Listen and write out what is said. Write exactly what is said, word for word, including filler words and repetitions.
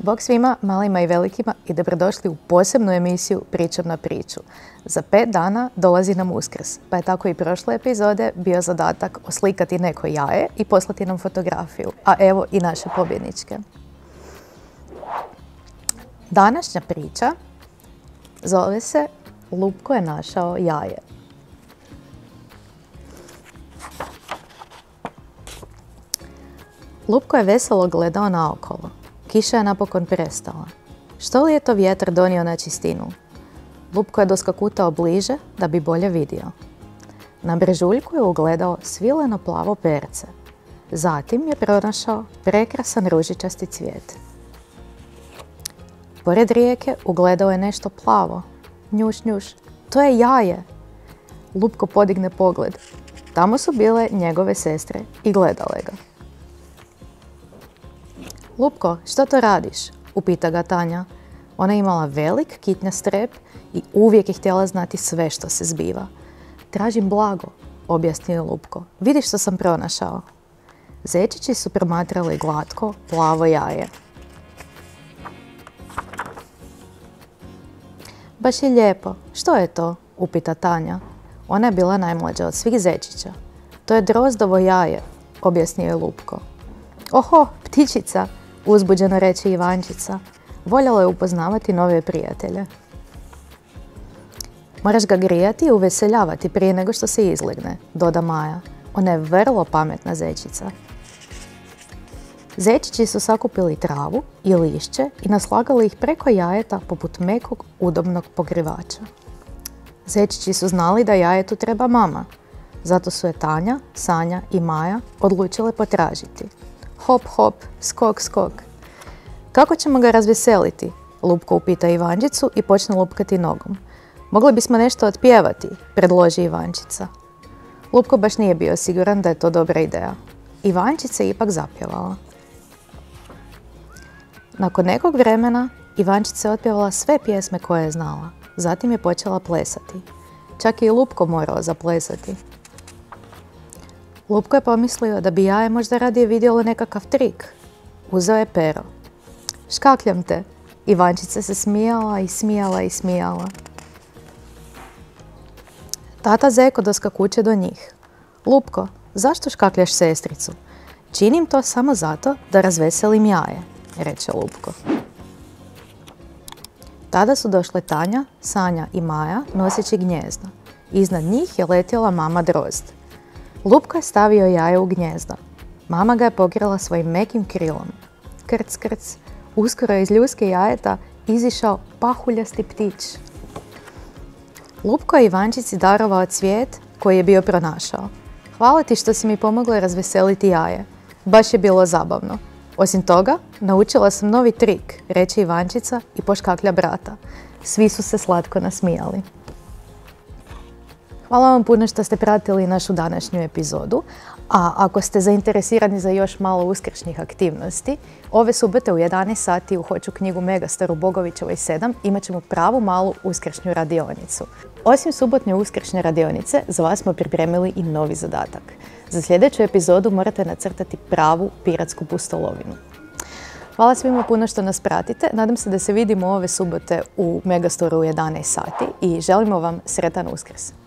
Bog svima, malima i velikima i dobrodošli u posebnu emisiju Pričom na priču. Za pet dana dolazi nam Uskrs, pa je tako i prošle epizode bio zadatak oslikati neko jaje i poslati nam fotografiju, a evo i naše pobjedničke. Današnja priča zove se Lupko je našao jaje. Lupko je veselo gledao naokolo. Kiša je napokon prestala. Što li je to vjetar donio na čistinu? Lupko je doskakutao bliže da bi bolje vidio. Na brežuljku je ugledao svileno plavo perce. Zatim je pronašao prekrasan ružičasti cvijet. Pored rijeke ugledao je nešto plavo. Njuš, njuš, to je jaje! Lupko podigne pogled. Tamo su bile njegove sestre i gledale ga. Lupko, što to radiš? Upita ga Tanja. Ona je imala velik kitnjast rep i uvijek je htjela znati sve što se zbiva. Tražim blago, objasnio Lupko. Vidi što sam pronašao. Zečići su promatrali glatko, plavo jaje. Baš je lijepo. Što je to? Upita Tanja. Ona je bila najmlađa od svih zečića. To je drozdovo jaje, objasnio je Lupko. Oho, ptičica, uzbuđeno reče Ivančica. Voljela je upoznavati nove prijatelje. Moraš ga grijati i uveseljavati prije nego što se izlegne, doda Maja. Ona je vrlo pametna zečica. Zečići su sakupili travu i lišće i naslagali ih preko jajeta poput mekog, udobnog pokrivača. Zečići su znali da jajetu treba mama, zato su je Tanja, Sanja i Maja odlučile potražiti. Hop, hop, skok, skok. Kako ćemo ga razveseliti? Lupko upita Ivančicu i počne lupkati nogom. Mogli bismo nešto otpjevati, predloži Ivančica. Lupko baš nije bio siguran da je to dobra ideja. Ivančica je ipak zapjevala. Nakon nekog vremena Ivančica je otpjevala sve pjesme koje je znala. Zatim je počela plesati. Čak je i Lupko morao zaplesati. Lupko je pomislio da bi jaje možda radije vidjelo nekakav trik. Uzeo je pero. Škakljam te. Ivančica se smijala i smijala i smijala. Tata Zeko doskakuće do njih. Lupko, zašto škakljaš sestricu? Činim to samo zato da razveselim jaje, reče Lupko. Tada su došle Tanja, Sanja i Maja noseći gnjezdo. Iznad njih je letjela mama Drozd. Lupko je stavio jaje u gnjezdo. Mama ga je pogrela svojim mekim krilom. Krc, krc, uskoro je iz ljuske jajeta izišao pahuljasti ptić. Lupko je Ivančici darovao cvijet koji je bio pronašao. Hvala ti što si mi pomogla razveseliti jaje. Baš je bilo zabavno. Osim toga, naučila sam novi trik, reče Ivančica i poškaklja brata. Svi su se slatko nasmijali. Hvala vam puno što ste pratili našu današnju epizodu, a ako ste zainteresirani za još malo uskršnjih aktivnosti, ove subote u jedanaest sati u Hoću knjigu Megastar u Bogovićevoj sedam imat ćemo pravu malu uskršnju radionicu. Osim subotnje uskršnje radionice, za vas smo pripremili i novi zadatak. Za sljedeću epizodu morate nacrtati pravu piratsku pustolovinu. Hvala svima puno što nas pratite. Nadam se da se vidimo ove subote u Megastoru u jedanaest sati i želimo vam sretan Uskrs.